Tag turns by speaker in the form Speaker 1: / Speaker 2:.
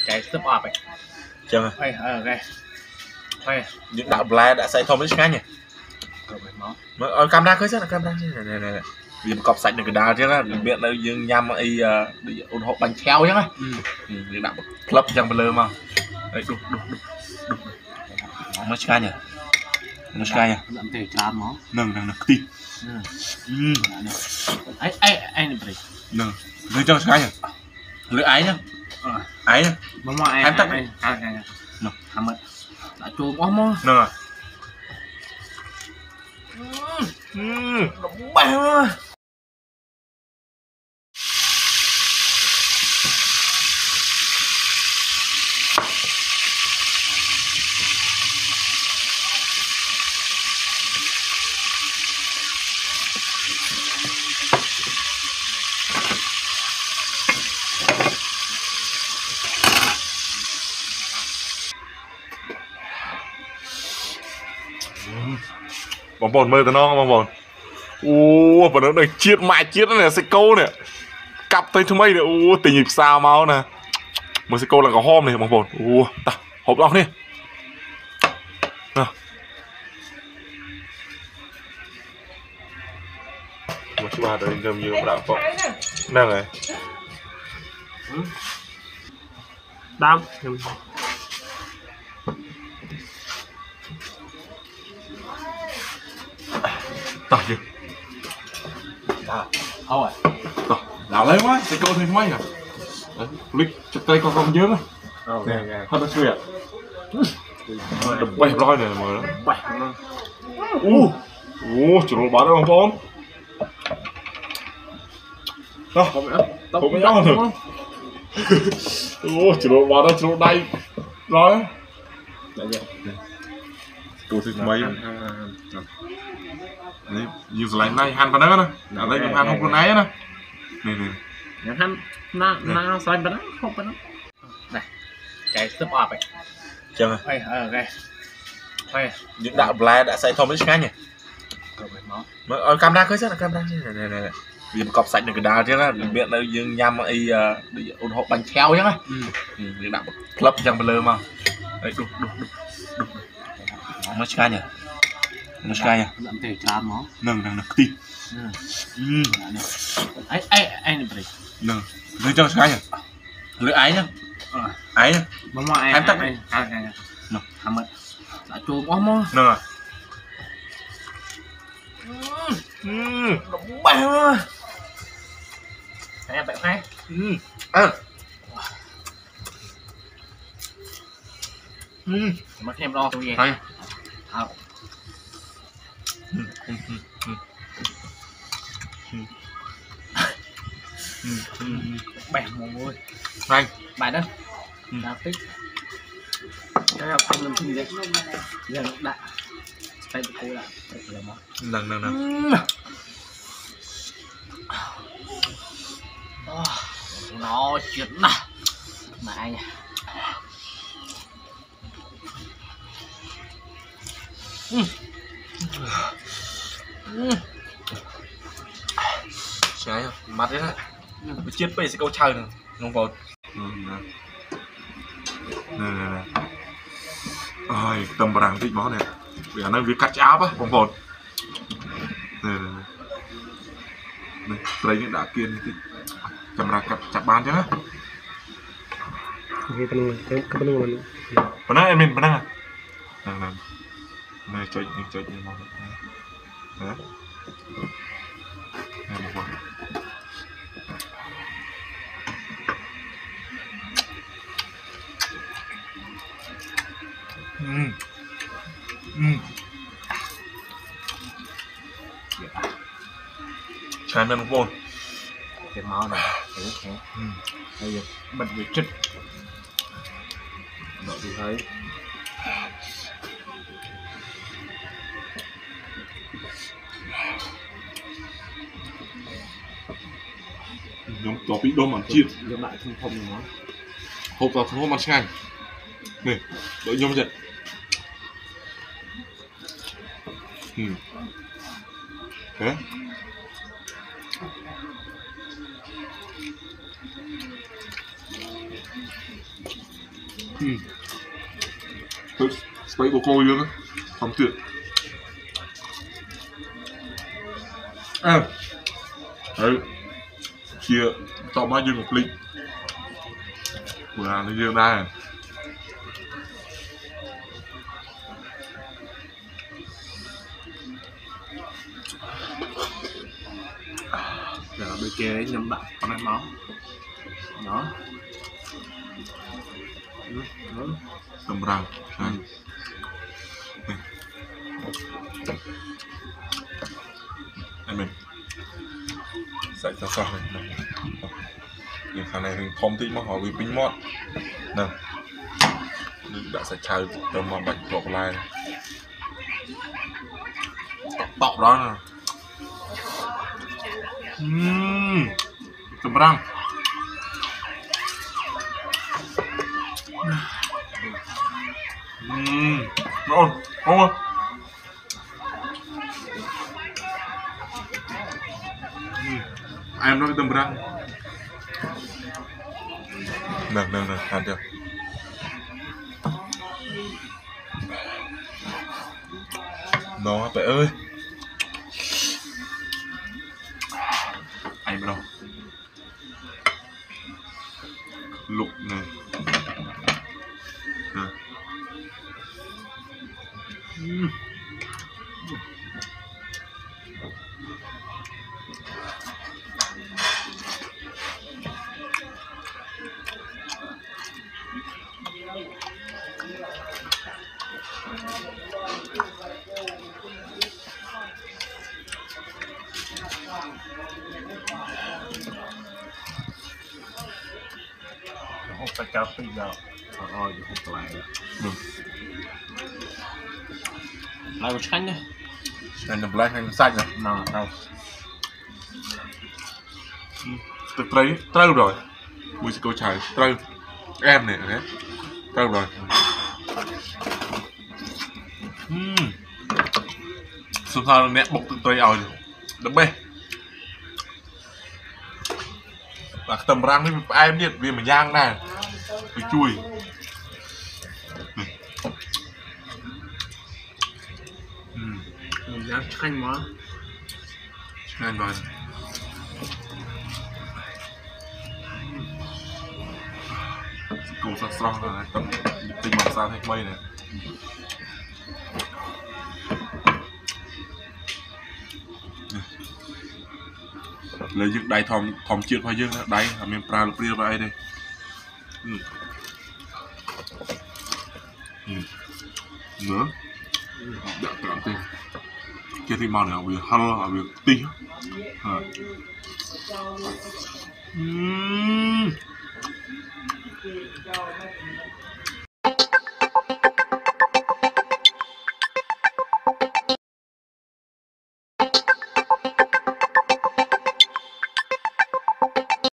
Speaker 1: cái súp ọp ấy
Speaker 2: Chừng à?
Speaker 1: Ôi, Ôi,
Speaker 2: Những đạo blá đã xây thông với ngay nhỉ? Camera cứ rất là camera này. Vì cọp sạch được cái đá chứ là miệng đâu dương nhằm ấy bị ủng hộ bánh theo chứ á. Những đạo club chẳng bờ lơ mà. Đấy đục. Nó ngay nhỉ? Nó ngay nhỉ?
Speaker 1: làm thể làm nó
Speaker 2: Nâng tí.
Speaker 1: ấy này phải
Speaker 2: Nâng. Lưới cho ngay nhỉ? Lưới ái nhá. Ái nhá.
Speaker 1: mà em tắt này nó làm mất đã chua quá mò
Speaker 2: Nâng à?
Speaker 1: đúng bao
Speaker 2: Bóng bồn mơ tao nó bóng bồn. Ô, và nó được chiết mãi chiết này sẽ câu nè. Cặp tới thứ mấy nè. Ô, tình nhịp sao máu nè. Mới sẽ câu là có hôm này bóng bồn. Ô, ta hộp lọc đi. Mà chú bà tới gầm như đạo phộng. Nâng này.
Speaker 1: đam
Speaker 2: Tỏ chứ.
Speaker 1: thôi
Speaker 2: Tỏ, đảo lấy quá, sẽ câu thêm mấy nè. Lịch chặt tay con dướng á. Nè, hơn nó xuyệt. Đập bay roi này mà nó.
Speaker 1: bảy
Speaker 2: Chủ đồ bán đó bóng bóng. Đó, không có nhóc hơn chủ đồ bán đó, chủ đồ đây. Rồi á. Cô thích mấy đấy, nhiều slide này han vào đó nè, ở đây cũng han không con ấy nè, này
Speaker 1: nhắn hắn na xoay bắn không bắn này cái súp ọp ấy
Speaker 2: chừng
Speaker 1: à Ôi,
Speaker 2: những đạo blá đã xây thông với ngay nhỉ? Camera cứ rất là camera này. Vì cọp sạch được cái đá chứ là miệng đâu dương nhằm ấy bị ủng hộ bánh theo chứ á. Những đạo club chẳng bờ lơ mà. Đấy đục. Nó ngay nhỉ? Nó ngay nhỉ?
Speaker 1: làm thể làm nó
Speaker 2: Nâng tí.
Speaker 1: ấy này phải
Speaker 2: Nâng. Lưới cho ngay nhỉ? Lưới ái nhá. Ái nhá.
Speaker 1: mà em tắt này nó làm mất đã chua quá mò
Speaker 2: Nâng à?
Speaker 1: đúng bao em bạn hay mất thêm lo tôi gì
Speaker 2: hay
Speaker 1: bẻ một ngôi
Speaker 2: hay
Speaker 1: bài đó đào tích cái học anh làm phim đấy giờ đại tay của cô là
Speaker 2: nâng
Speaker 1: nó chuyện nào mà anh
Speaker 2: trái mặt đấy bị chết bây sẽ câu chơi nè không vào nè ôi tầm bảng thích nó này vì nó việc cắt áo á không vào nè đây những đã kiên thì camera cắt chặt bán chứ á
Speaker 1: cái bên
Speaker 2: pernah Emin pernah nggak nah coy mau hah mau chán đơn không
Speaker 1: cái máu này thế bây giờ bật vị chất đội thì thấy
Speaker 2: nhóm có bị đôm bằng chiên
Speaker 1: nhóm lại không nó
Speaker 2: hộp vào không bằng ngay này đội nhóm dậy thế Space bồ cô dương á, không tuyệt. Đấy, chia cho má dương một ly. Bữa nào nó dương đây.
Speaker 1: Giờ bên kia đấy nhâm đậm con ăn máu đó.
Speaker 2: Tầm răng anh mình dạy cho sao này những thằng này mình thông tí mà họ bị pin mót nè đã sẽ chơi tầm mà bạch bọc lại tọc đó nè tầm răng ngon không em nói tầm răng nè ăn chưa nó bé ơi anh đâu lục này
Speaker 1: không phải cao phi đâu ôi được không lại lại một xanh nhé
Speaker 2: xanh đầm black xanh xanh rồi
Speaker 1: nào đâu
Speaker 2: từ trâu rồi mùi câu trái trâu em này đấy trâu rồi xong sau nè bốc từ trâu rồi đấm bê và tầm răng với em biết vì mình nhang này cái chui
Speaker 1: nhang xanh quá
Speaker 2: xanh rồi cùng sát strong là tầm tinh bằng sao thay mây này lấy dựng đáy thòm chuyện phải dương đáy là miền pra lục riêng vào đây nữa đã cảm thấy kia thì màu này việc halo là việc tí